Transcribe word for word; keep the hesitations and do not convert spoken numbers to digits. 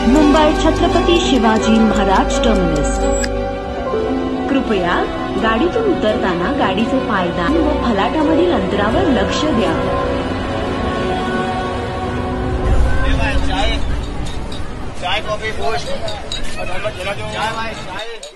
Mumbai Chhatrapati Shivaji Maharaj terminus. कृपया गाडीतून उतरताना गाडीचे पायदान व फलाटामधील अंतरावर लक्ष द्या। चाय चाय कॉफी पोस्ट और चाय चाय